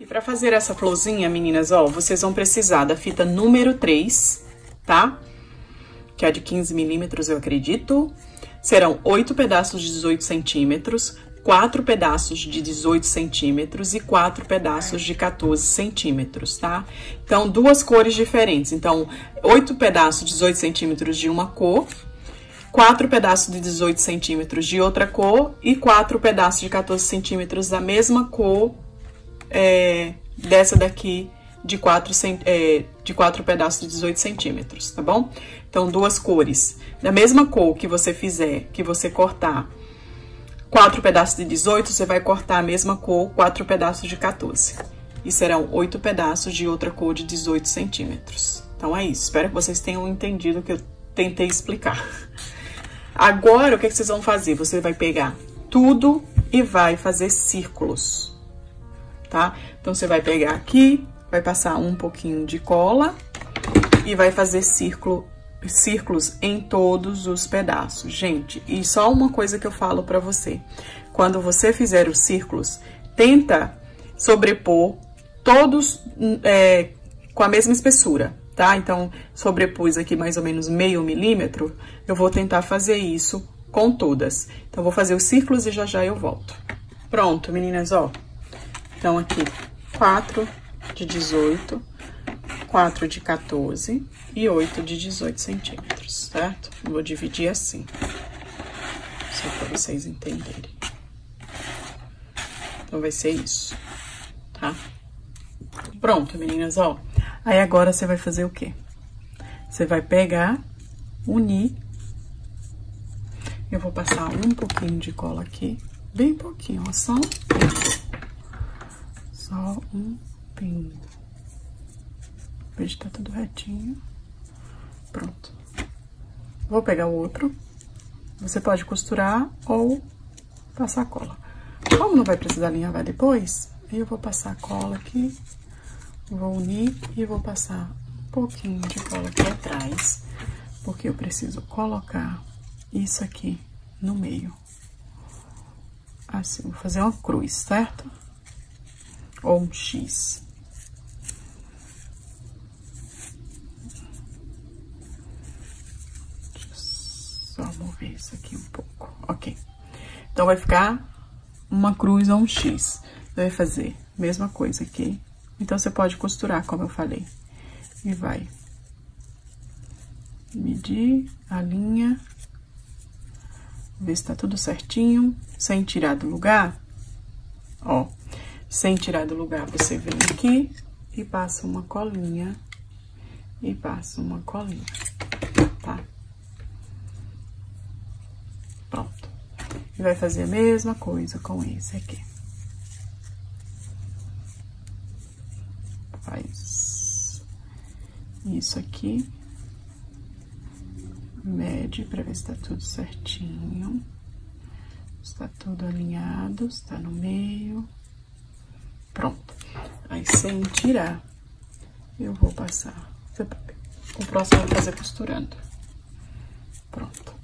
E pra fazer essa florzinha, meninas, ó, vocês vão precisar da fita número 3, tá? Que é de 15 milímetros, eu acredito. Serão 8 pedaços de 18 centímetros, 4 pedaços de 18 centímetros e 4 pedaços de 14 centímetros, tá? Então, duas cores diferentes. Então, 8 pedaços de 18 centímetros de uma cor, 4 pedaços de 18 centímetros de outra cor e 4 pedaços de 14 centímetros da mesma cor, dessa daqui de 4 pedaços de 18 centímetros, tá bom? Então, duas cores. Da mesma cor que você fizer, que você cortar 4 pedaços de 18, você vai cortar a mesma cor, 4 pedaços de 14. E serão 8 pedaços de outra cor de 18 centímetros. Então, é isso. Espero que vocês tenham entendido o que eu tentei explicar. Agora, o que vocês vão fazer? Você vai pegar tudo e vai fazer círculos, tá? Então, você vai pegar aqui, vai passar um pouquinho de cola e vai fazer círculos em todos os pedaços. Gente, e só uma coisa que eu falo pra você. Quando você fizer os círculos, tenta sobrepor todos com a mesma espessura, tá? Então, sobrepus aqui mais ou menos meio milímetro, eu vou tentar fazer isso com todas. Então, vou fazer os círculos e já já eu volto. Pronto, meninas, ó. Então, aqui, 4 de 18, 4 de 14 e 8 de 18 centímetros, certo? Vou dividir assim, só para vocês entenderem. Então, vai ser isso, tá? Pronto, meninas, ó. Aí, agora, você vai fazer o quê? Você vai pegar, unir. Eu vou passar um pouquinho de cola aqui, bem pouquinho, ó, só um pingo. Veja, tá tudo retinho. Pronto. Vou pegar o outro. Você pode costurar ou passar cola. Como não vai precisar alinhavar depois, eu vou passar cola aqui, vou unir e vou passar um pouquinho de cola aqui atrás, porque eu preciso colocar isso aqui no meio. Assim, vou fazer uma cruz, certo? Ou um X. Só mover isso aqui um pouco, ok. Então, vai ficar uma cruz ou um X. Vai fazer a mesma coisa aqui. Então, você pode costurar, como eu falei. E vai medir a linha. Ver se tá tudo certinho, sem tirar do lugar. Ó, sem tirar do lugar, você vem aqui e passa uma colinha. E passa uma colinha, tá? Pronto. E vai fazer a mesma coisa com esse aqui. Faz isso aqui. Mede pra ver se tá tudo certinho. Se tá tudo alinhado, se tá no meio. Pronto. Aí, sem tirar, eu vou passar. O próximo eu vou fazer costurando. Pronto.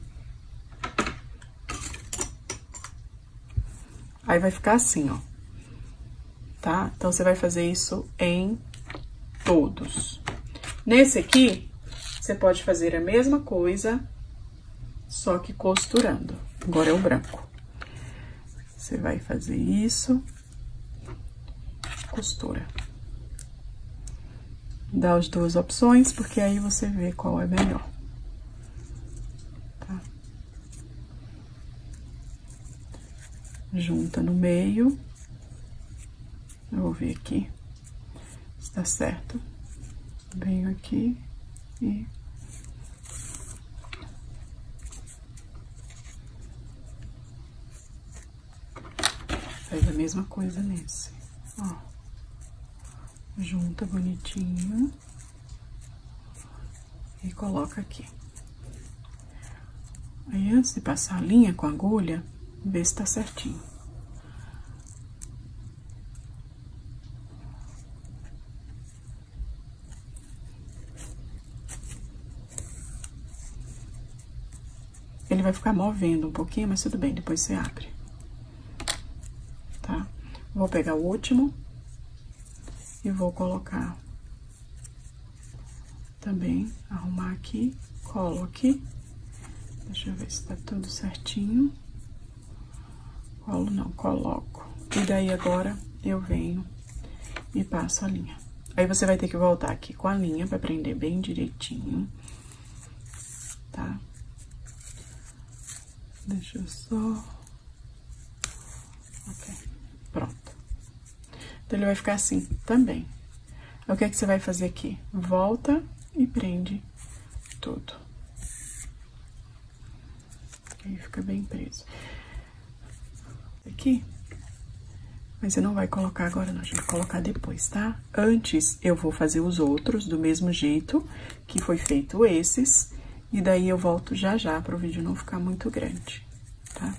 Aí, vai ficar assim, ó. Tá? Então, você vai fazer isso em todos. Nesse aqui, você pode fazer a mesma coisa, só que costurando. Agora é o branco. Você vai fazer isso, costura. Dá as duas opções, porque aí você vê qual é melhor. Tá? Junta no meio. Eu vou ver aqui se tá certo. Venho aqui e faz a mesma coisa nesse, ó. Junta bonitinho e coloca aqui. Aí, antes de passar a linha com a agulha, vê se tá certinho. Ele vai ficar movendo um pouquinho, mas tudo bem, depois você abre. Tá? Vou pegar o último. E vou colocar também, arrumar aqui, colo aqui. Deixa eu ver se tá tudo certinho. Colo não, coloco. E daí agora eu venho e passo a linha. Aí você vai ter que voltar aqui com a linha pra prender bem direitinho, tá? Deixa eu só... Ok, pronto. Então, ele vai ficar assim também. Aí, o que é que você vai fazer aqui? Volta e prende tudo. Aí, fica bem preso. Aqui. Mas você não vai colocar agora, não. A gente vai colocar depois, tá? Antes, eu vou fazer os outros do mesmo jeito que foi feito esses. E daí, eu volto já já para o vídeo não ficar muito grande, tá?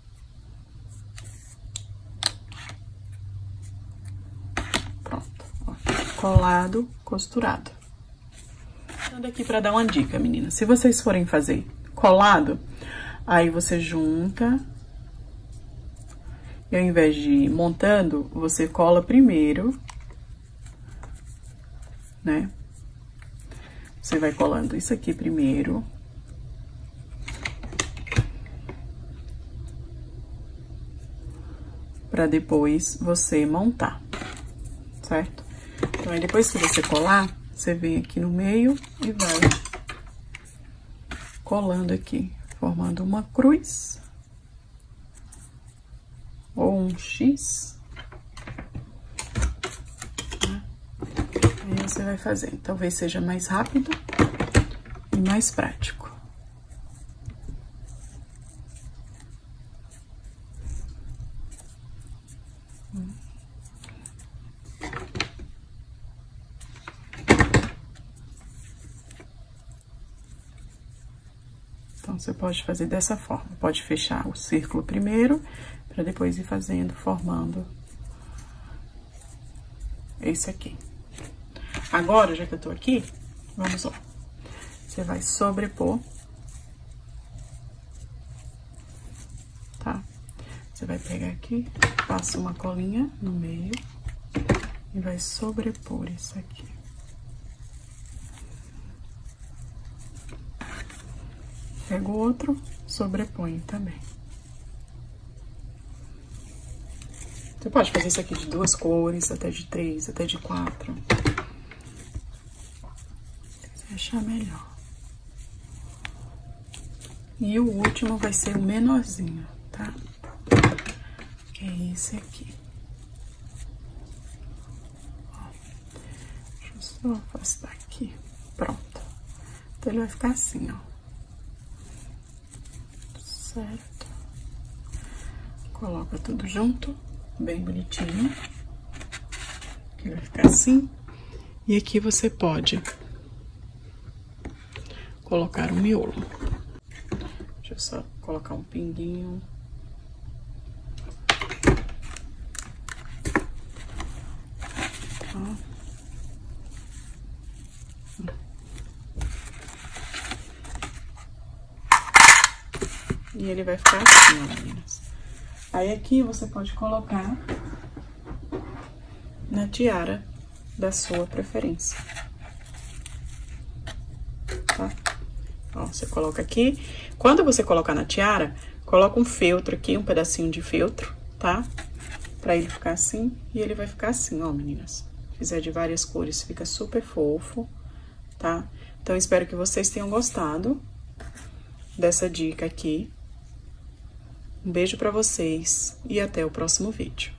Colado, costurado. Então, daqui pra dar uma dica, meninas. Se vocês forem fazer colado, aí você junta. E ao invés de ir montando, você cola primeiro, né? Você vai colando isso aqui primeiro. Pra depois você montar, certo? Então, aí depois que você colar, você vem aqui no meio e vai colando aqui, formando uma cruz ou um X. Né? Aí você vai fazendo. Talvez seja mais rápido e mais prático. Então, você pode fazer dessa forma. Pode fechar o círculo primeiro, para depois ir fazendo, formando esse aqui. Agora, já que eu tô aqui, vamos lá. Você vai sobrepor, tá? Você vai pegar aqui, passa uma colinha no meio e vai sobrepor isso aqui. Pega o outro, sobrepõe também. Você pode fazer isso aqui de 2 cores, até de 3, até de 4. Se achar melhor. E o último vai ser o menorzinho, tá? Que é esse aqui. Ó, deixa eu só afastar aqui. Pronto. Então, ele vai ficar assim, ó. Certo? Coloca tudo junto, bem bonitinho. Aqui vai ficar assim. E aqui você pode colocar o miolo. Deixa eu só colocar um pinguinho. Ó. E ele vai ficar assim, ó, meninas. Aí, aqui, você pode colocar na tiara da sua preferência. Tá? Ó, você coloca aqui. Quando você colocar na tiara, coloca um feltro aqui, um pedacinho de feltro, tá? Pra ele ficar assim. E ele vai ficar assim, ó, meninas. Se fizer de várias cores, fica super fofo, tá? Então, espero que vocês tenham gostado dessa dica aqui. Um beijo pra vocês e até o próximo vídeo.